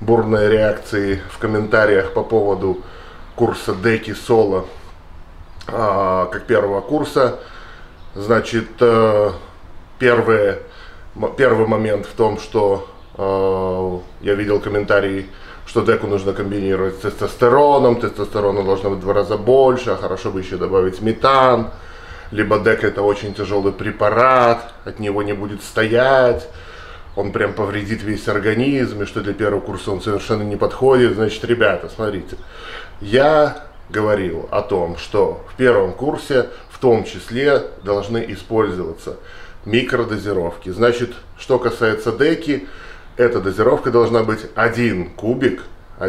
бурные реакции в комментариях по поводу курса Деки Соло как первого курса. Значит, первый момент в том, что я видел комментарии, что деку нужно комбинировать с тестостероном, тестостерона должно быть в 2 раза больше, а хорошо бы еще добавить метан, либо дек это очень тяжелый препарат, от него не будет стоять, он прям повредит весь организм, и что для первого курса он совершенно не подходит. Значит, ребята, смотрите, я говорил о том, что в первом курсе в том числе должны использоваться микродозировки. Значит, что касается деки, эта дозировка должна быть 1 кубик в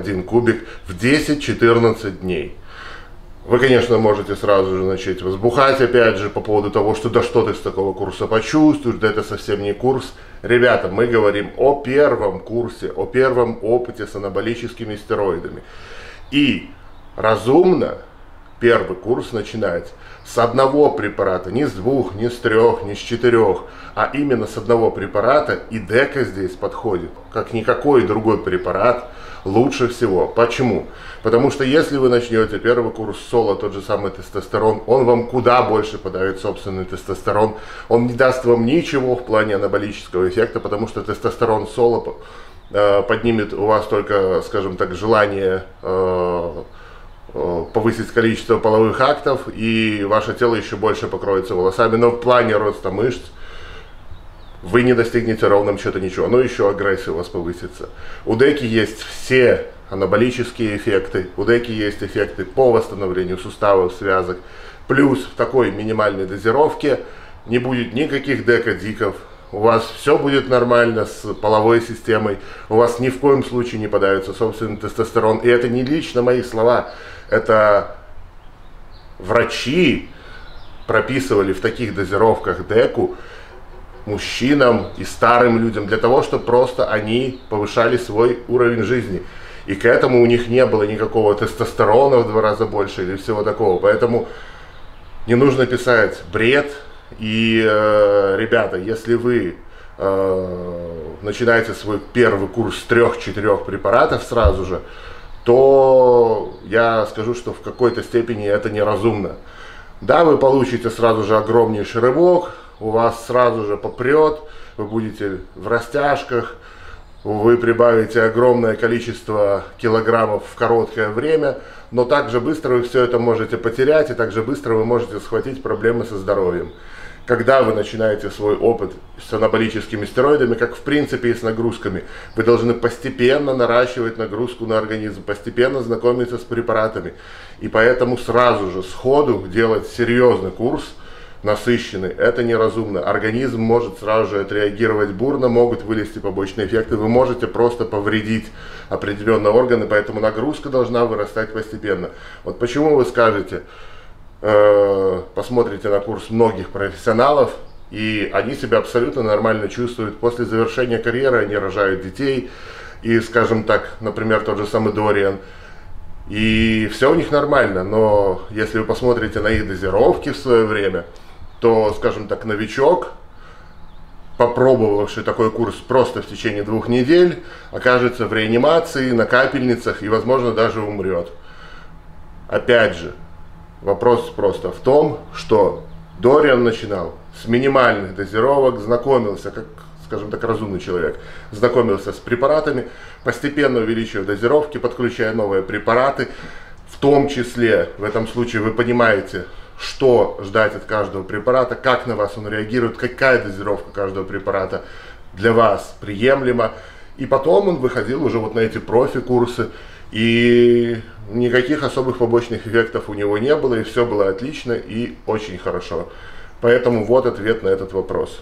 10-14 дней. Вы, конечно, можете сразу же начать возбухать, опять же, по поводу того, что да что ты с такого курса почувствуешь, да это совсем не курс. Ребята, мы говорим о первом курсе, о первом опыте с анаболическими стероидами. И разумно первый курс начинать с 1 препарата, не с 2, не с 3, не с 4, а именно с 1 препарата, и дека здесь подходит, как никакой другой препарат, лучше всего. Почему? Потому что если вы начнете первый курс соло, тот же самый тестостерон, он вам куда больше подавит собственный тестостерон, он не даст вам ничего в плане анаболического эффекта, потому что тестостерон соло поднимет у вас только, скажем так, желание повысить количество половых актов, и ваше тело еще больше покроется волосами, но в плане роста мышц вы не достигнете ровным счетом ничего, но еще агрессия у вас повысится. У деки есть все анаболические эффекты, у деки есть эффекты по восстановлению суставов, связок, плюс в такой минимальной дозировке не будет никаких декадиков, у вас все будет нормально с половой системой, у вас ни в коем случае не подавится собственный тестостерон. И это не лично мои слова, это врачи прописывали в таких дозировках деку мужчинам и старым людям для того, чтобы просто они повышали свой уровень жизни. И к этому у них не было никакого тестостерона в 2 раза больше или всего такого. Поэтому не нужно писать бред. И, ребята, если вы начинаете свой первый курс с 3-4 препаратов сразу же, то я скажу, что в какой-то степени это неразумно. Да, вы получите сразу же огромнейший рывок, у вас сразу же попрет, вы будете в растяжках, вы прибавите огромное количество килограммов в короткое время, но также быстро вы все это можете потерять, и также быстро вы можете схватить проблемы со здоровьем. Когда вы начинаете свой опыт с анаболическими стероидами, как в принципе и с нагрузками, вы должны постепенно наращивать нагрузку на организм, постепенно знакомиться с препаратами. И поэтому сразу же, сходу делать серьезный курс, насыщенный, это неразумно. Организм может сразу же отреагировать бурно, могут вылезти побочные эффекты, вы можете просто повредить определенные органы, поэтому нагрузка должна вырастать постепенно. Вот почему вы скажете, посмотрите на курс многих профессионалов, и они себя абсолютно нормально чувствуют. После завершения карьеры они рожают детей, и, скажем так, например, тот же самый Дориан, и все у них нормально. Но если вы посмотрите на их дозировки в свое время, то, скажем так, новичок, попробовавший такой курс просто в течение 2 недель, окажется в реанимации, на капельницах и, возможно, даже умрет. Опять же, вопрос просто в том, что Дориан начинал с минимальных дозировок, знакомился, как, скажем так, разумный человек, знакомился с препаратами, постепенно увеличивая дозировки, подключая новые препараты. В том числе, в этом случае, вы понимаете, что ждать от каждого препарата, как на вас он реагирует, какая дозировка каждого препарата для вас приемлема. И потом он выходил уже вот на эти профи-курсы, и никаких особых побочных эффектов у него не было, и все было отлично и очень хорошо. Поэтому вот ответ на этот вопрос.